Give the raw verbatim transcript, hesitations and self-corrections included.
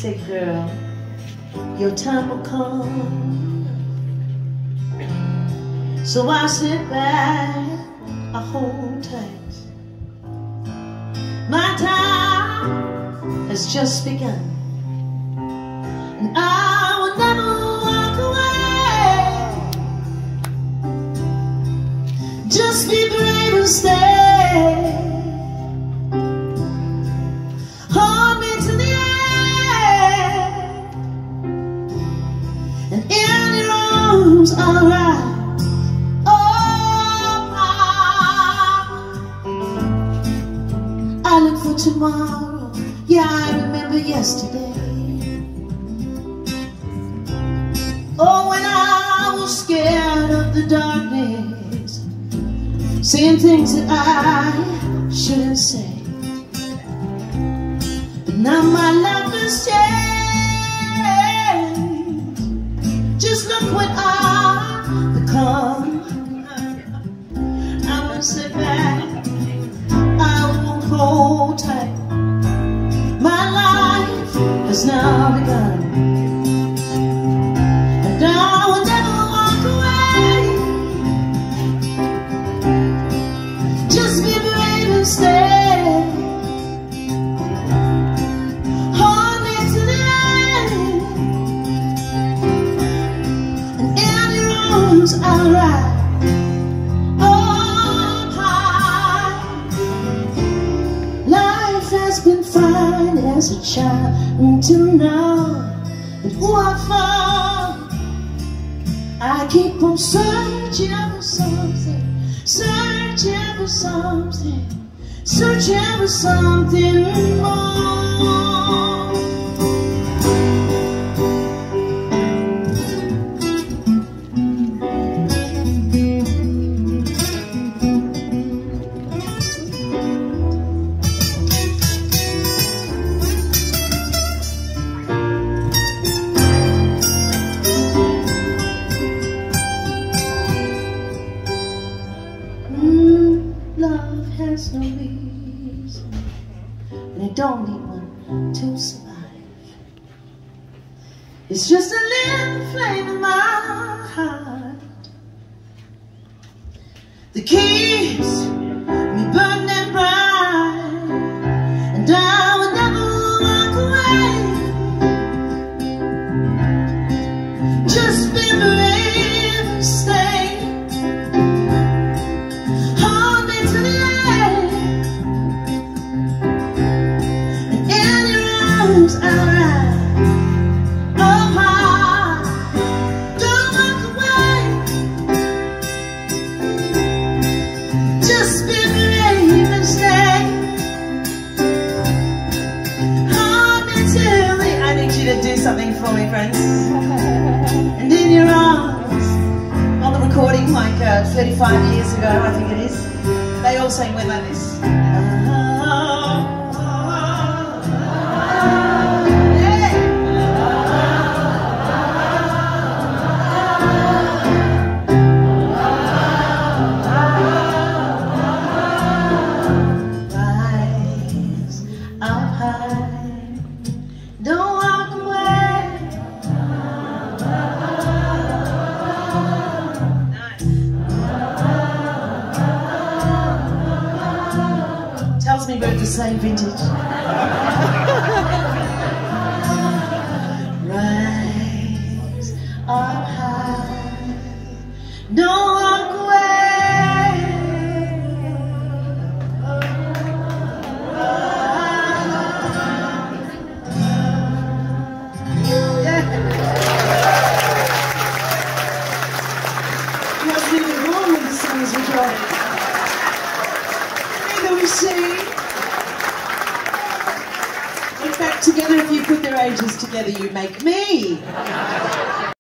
say, girl, your time will come. So I sit back, I hold tight. My time has just begun, and I will never walk away. Just be brave and stay. Hold me to the end, and in your arms I'll rise. I look for tomorrow, yeah, I remember yesterday. Oh, when I was scared of the darkness, saying things that I shouldn't say. But now my life has changed. Just look what I've become. I won't sit back, hold tight. My life has now begun, and I will never walk away. Just be brave and stay. Hold me to the end, and in your arms I'll rise. Has been fine as a child until now, and who I found, I keep on searching for something, searching for something, searching for something more. Love has no reason, and I don't need one to survive. It's just a little flame in my heart that keeps me burning bright, and I will never walk away. Just be brave and stay. To do something for me, friends. And in your arms, on the recording like uh, thirty-five years ago, I think it is, they all sang with like this. Rise up high, don't walk away. Tells me we're the same vintage. Rise up high, don't walk away. Yeah. What's even wrong with the songs we got? Neither we see. In fact, together, if you put their ages together, you make me.